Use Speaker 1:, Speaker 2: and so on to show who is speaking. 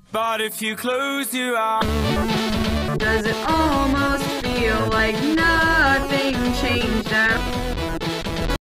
Speaker 1: But if you close your eyes,
Speaker 2: does it almost feel like nothing changed at